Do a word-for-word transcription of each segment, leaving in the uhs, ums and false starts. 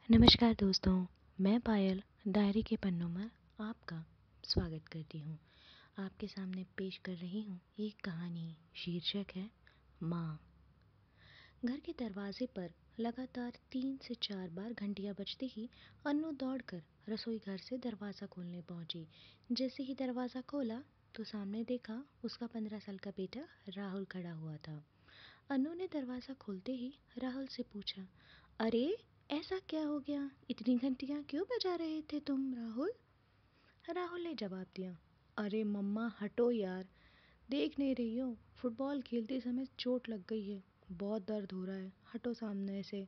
नमस्कार दोस्तों, मैं पायल डायरी के पन्नों में आपका स्वागत करती हूँ। आपके सामने पेश कर रही हूँ एक कहानी। शीर्षक है माँ। घर के दरवाजे पर लगातार तीन से चार बार घंटियाँ बजते ही अन्नू दौड़कर रसोई घर से दरवाज़ा खोलने पहुंची। जैसे ही दरवाज़ा खोला तो सामने देखा उसका पंद्रह साल का बेटा राहुल खड़ा हुआ था। अन्नू ने दरवाज़ा खोलते ही राहुल से पूछा, अरे ऐसा क्या हो गया? इतनी घंटियां क्यों बजा रहे थे तुम राहुल? राहुल ने जवाब दिया, अरे मम्मा हटो यार, देख नहीं रही हो, फुटबॉल खेलते समय चोट लग गई है, बहुत दर्द हो रहा है, हटो सामने से।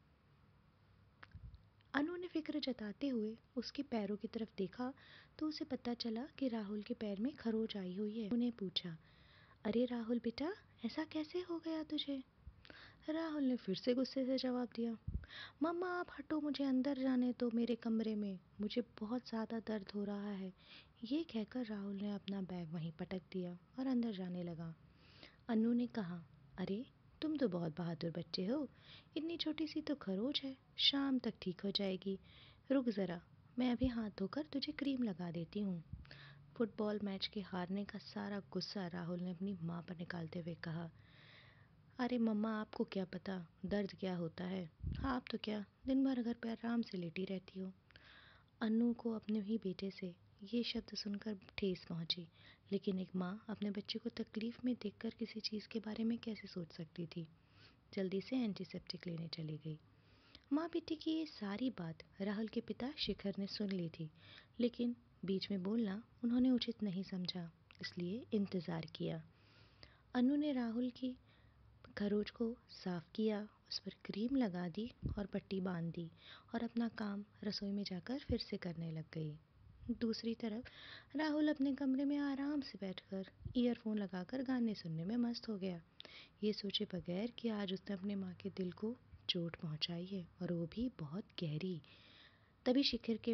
अनु ने फिक्र जताते हुए उसके पैरों की तरफ देखा तो उसे पता चला कि राहुल के पैर में खरोच आई हुई है। उन्हें पूछा, अरे राहुल बेटा, ऐसा कैसे हो गया तुझे? राहुल ने फिर से गुस्से से जवाब दिया, मम्मा आप हटो, मुझे अंदर जाने दो, मेरे कमरे में मुझे बहुत ज़्यादा दर्द हो रहा है। ये कहकर राहुल ने अपना बैग वहीं पटक दिया और अंदर जाने लगा। अन्नू ने कहा, अरे तुम तो बहुत बहादुर बच्चे हो, इतनी छोटी सी तो खरोच है, शाम तक ठीक हो जाएगी। रुक ज़रा, मैं अभी हाथ धोकर तुझे क्रीम लगा देती हूँ। फुटबॉल मैच के हारने का सारा गुस्सा राहुल ने अपनी माँ पर निकालते हुए कहा, अरे मम्मा आपको क्या पता दर्द क्या होता है, आप तो क्या दिन भर घर पे आराम से लेटी रहती हो। अन्नू को अपने ही बेटे से ये शब्द सुनकर ठेस पहुंची, लेकिन एक माँ अपने बच्चे को तकलीफ में देखकर किसी चीज़ के बारे में कैसे सोच सकती थी। जल्दी से एंटीसेप्टिक लेने चली गई। माँ बेटी की ये सारी बात राहुल के पिता शिखर ने सुन ली थी, लेकिन बीच में बोलना उन्होंने उचित नहीं समझा, इसलिए इंतज़ार किया। अन्नू ने राहुल की खरोच को साफ किया, उस पर क्रीम लगा दी और पट्टी बांध दी और अपना काम रसोई में जाकर फिर से करने लग गई। दूसरी तरफ राहुल अपने कमरे में आराम से बैठकर ईयरफोन लगाकर गाने सुनने में मस्त हो गया, ये सोचे बगैर कि आज उसने अपने माँ के दिल को चोट पहुंचाई है और वो भी बहुत गहरी। तभी शिखर के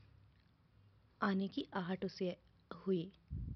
आने की आहट उसे हुई।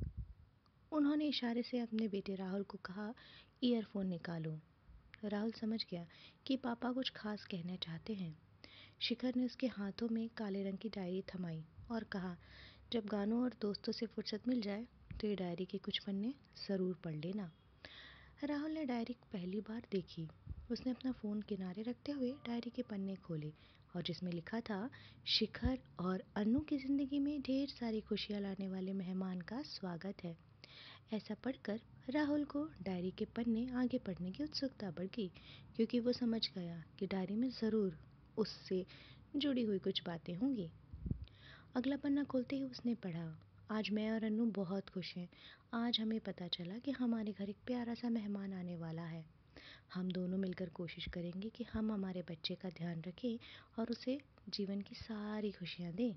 उन्होंने इशारे से अपने बेटे राहुल को कहा, ईयरफोन निकालो। राहुल समझ गया कि पापा कुछ खास कहना चाहते हैं। शिखर ने उसके हाथों में काले रंग की डायरी थमाई और कहा, जब गानों और दोस्तों से फुर्सत मिल जाए तो ये डायरी के कुछ पन्ने ज़रूर पढ़ लेना। राहुल ने डायरी पहली बार देखी। उसने अपना फ़ोन किनारे रखते हुए डायरी के पन्ने खोले और जिसमें लिखा था, शिखर और अन्नू की ज़िंदगी में ढेर सारी खुशियाँ लाने वाले मेहमान का स्वागत है। ऐसा पढ़कर राहुल को डायरी के पन्ने आगे पढ़ने की उत्सुकता बढ़ गई, क्योंकि वो समझ गया कि डायरी में ज़रूर उससे जुड़ी हुई कुछ बातें होंगी। अगला पन्ना खोलते ही उसने पढ़ा, आज मैं और अन्नू बहुत खुश हैं। आज हमें पता चला कि हमारे घर एक प्यारा सा मेहमान आने वाला है। हम दोनों मिलकर कोशिश करेंगे कि हम हमारे बच्चे का ध्यान रखें और उसे जीवन की सारी खुशियाँ दें।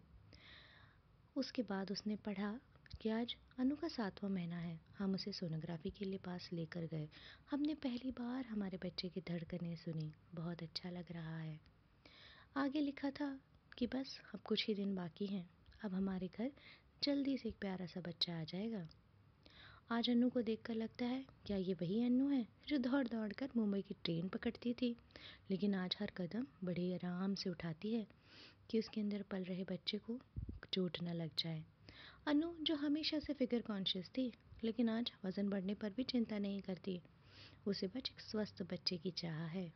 उसके बाद उसने पढ़ा कि आज अनु का सातवां महीना है। हम उसे सोनोग्राफी के लिए पास लेकर गए। हमने पहली बार हमारे बच्चे की धड़कनें सुनी, बहुत अच्छा लग रहा है। आगे लिखा था कि बस अब कुछ ही दिन बाकी हैं, अब हमारे घर जल्दी से एक प्यारा सा बच्चा आ जाएगा। आज अन्नू को देखकर लगता है, क्या ये वही अन्नू है जो दौड़ दौड़ कर मुंबई की ट्रेन पकड़ती थी, लेकिन आज हर कदम बड़े आराम से उठाती है कि उसके अंदर पल रहे बच्चे को चोट न लग जाए। अनु जो हमेशा से फिगर कॉन्शियस थी, लेकिन आज वज़न बढ़ने पर भी चिंता नहीं करती। उसे बस एक स्वस्थ बच्चे की चाह है।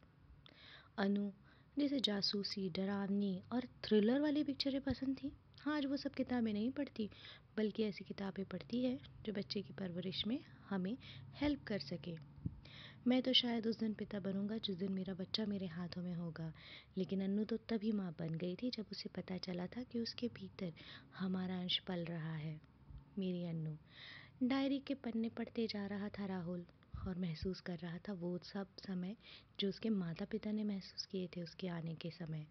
अनु जिसे जासूसी, डरावनी और थ्रिलर वाली पिक्चरें पसंद थी, आज वो सब किताबें नहीं पढ़ती, बल्कि ऐसी किताबें पढ़ती है जो बच्चे की परवरिश में हमें हेल्प कर सके। मैं तो शायद उस दिन पिता बनूंगा जिस दिन मेरा बच्चा मेरे हाथों में होगा, लेकिन अन्नू तो तभी माँ बन गई थी जब उसे पता चला था कि उसके भीतर हमारा अंश पल रहा है। मेरी अन्नू। डायरी के पन्ने पढ़ते जा रहा था राहुल और महसूस कर रहा था वो सब समय जो उसके माता पिता ने महसूस किए थे उसके आने के समय,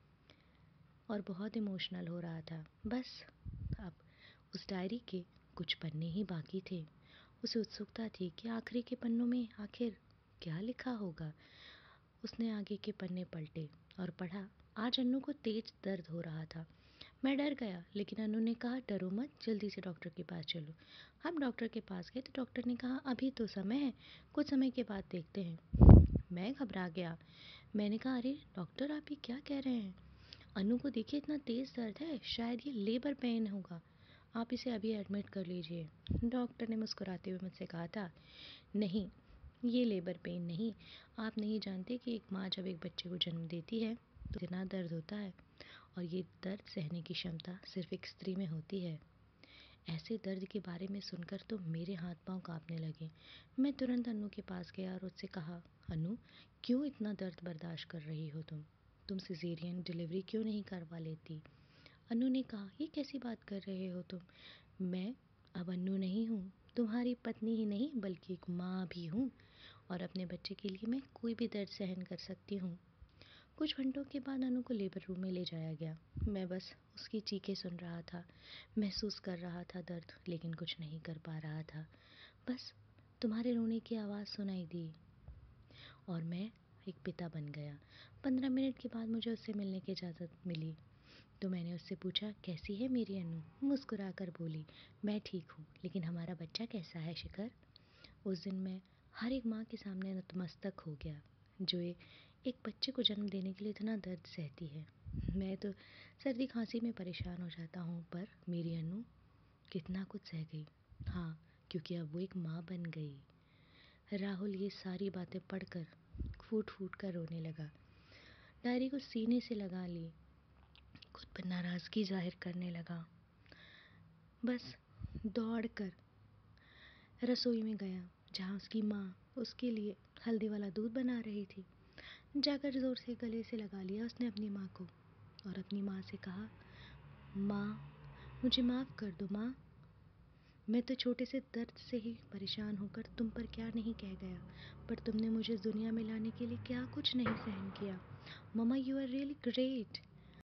और बहुत इमोशनल हो रहा था। बस अब उस डायरी के कुछ पन्ने ही बाकी थे। उसे उत्सुकता थी कि आखिरी के पन्नों में आखिर क्या लिखा होगा। उसने आगे के पन्ने पलटे और पढ़ा, आज अन्नू को तेज दर्द हो रहा था। मैं डर गया, लेकिन अनु ने कहा, डरो मत, जल्दी से डॉक्टर के पास चलो। हम डॉक्टर के पास गए तो डॉक्टर ने कहा, अभी तो समय है, कुछ समय के बाद देखते हैं। मैं घबरा गया। मैंने कहा, अरे डॉक्टर आप ये क्या कह रहे हैं? अनु को देखिए इतना तेज़ दर्द है, शायद ये लेबर पेन होगा, आप इसे अभी एडमिट कर लीजिए। डॉक्टर ने मुस्कुराते हुए मुझसे कहा था, नहीं, ये लेबर पेन नहीं, आप नहीं जानते कि एक माँ जब एक बच्चे को जन्म देती है तो कितना दर्द होता है, और ये दर्द सहने की क्षमता सिर्फ एक स्त्री में होती है। ऐसे दर्द के बारे में सुनकर तो मेरे हाथ पांव कांपने लगे। मैं तुरंत अनु के पास गया और उससे कहा, अनु, क्यों इतना दर्द बर्दाश्त कर रही हो तुम तुम सिजेरियन डिलीवरी क्यों नहीं करवा लेती? अनु ने कहा, ये कैसी बात कर रहे हो तुम? मैं अब अनु नहीं हूँ, तुम्हारी पत्नी ही नहीं बल्कि एक माँ भी हूँ, और अपने बच्चे के लिए मैं कोई भी दर्द सहन कर सकती हूँ। कुछ घंटों के बाद अनु को लेबर रूम में ले जाया गया। मैं बस उसकी चीखें सुन रहा था, महसूस कर रहा था दर्द, लेकिन कुछ नहीं कर पा रहा था। बस तुम्हारे रोने की आवाज़ सुनाई दी और मैं एक पिता बन गया। पंद्रह मिनट के बाद मुझे उससे मिलने की इजाज़त मिली, तो मैंने उससे पूछा, कैसी है मेरी अनु? मुस्कुरा कर बोली, मैं ठीक हूँ, लेकिन हमारा बच्चा कैसा है शिखर? उस दिन मैं हर एक माँ के सामने नतमस्तक हो गया, जो ये एक बच्चे को जन्म देने के लिए इतना दर्द सहती है। मैं तो सर्दी खांसी में परेशान हो जाता हूँ, पर मेरी अनु कितना कुछ सह गई। हाँ, क्योंकि अब वो एक माँ बन गई। राहुल ये सारी बातें पढ़कर फूट फूट कर रोने लगा। डायरी को सीने से लगा ली, खुद पर नाराज़गी जाहिर करने लगा। बस दौड़कर रसोई में गया, जहाँ उसकी माँ उसके लिए हल्दी वाला दूध बना रही थी। जाकर ज़ोर से गले से लगा लिया उसने अपनी माँ को, और अपनी माँ से कहा, माँ, मुझे माफ़ कर दो माँ, मैं तो छोटे से दर्द से ही परेशान होकर तुम पर क्या नहीं कह गया, पर तुमने मुझे दुनिया में लाने के लिए क्या कुछ नहीं सहन किया। Mamma, you are really great.